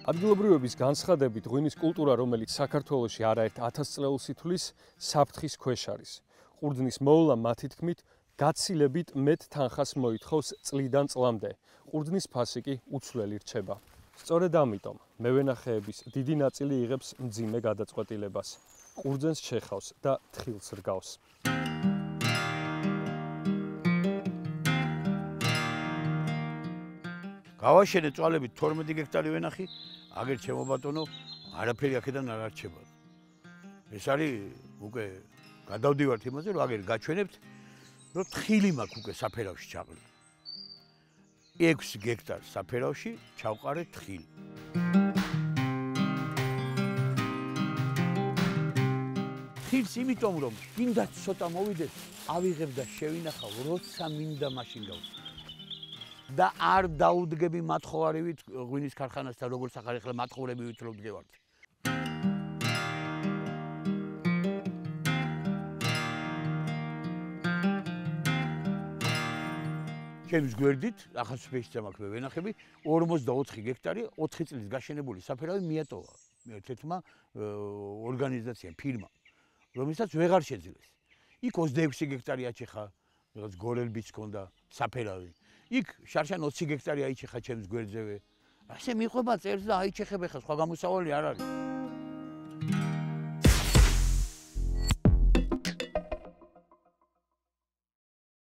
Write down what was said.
ადგილობრივების განცხადებით, ღვინის კულტურა, რომელიც საქართველოში არაერთ 1000 წლეულს ითვლის, საფრთხის ქვეშ არის. ყურძნის მოვლა მათი თქმით, გაცილებით მეტ თანხას მოითხოვს წლიდან წლამდე. ყურძნის ფასი კი უცვლელი რჩება. სწორედ ამიტომ მევენახეების დიდი ნაწილი იღებს მძიმე გადაწყვეტილებას. ყურძენს შეხავს და თხილს რგავს. გავაშენე წვალებით 12 გექტარი ვენახი, აგერ ჩემო ბატონო, არაფერი აქედან არ არჩება. ეს არის უკვე გადავდივართ იმაზე, რომ აგერ გაჩვენებთ, რომ თხილი მაქვს უკვე საფერავში ჩაყრილი. 6 გექტარ საფერავში ჩავყარე თხილი. თხილს იმიტომ, რომ მინდა ცოტა მოვიდეს, ავიღებ და შევინახავ, როცა მინდა მაშინ გავხსნი. და არ დაუდგები მათხოვარივით ღვინის ქარხანას და როგორც ახლა მათხოვრები ვითვლობ დგევართ. ჩემს გვერდით, ახალციხეში მაქვს ვენახები, 44 გექტარი, 4 წლის გაშენებული საფერავი მიატოვა. ერთ-ერთმა ორგანიზაციამ, ფირმა, რომელსაც ვეღარ შეძლეს. იქ 26 გექტარი აჩეხა, რაღაც გორელბიც ჰქონდა საფერავი. იქ შარშან 20 გექტარი აიჩეხა ჩემს გვერდზევე. ასე მიყვება წერს და აიჩეხებ ახლა სხვა გამოსავალი არ არის.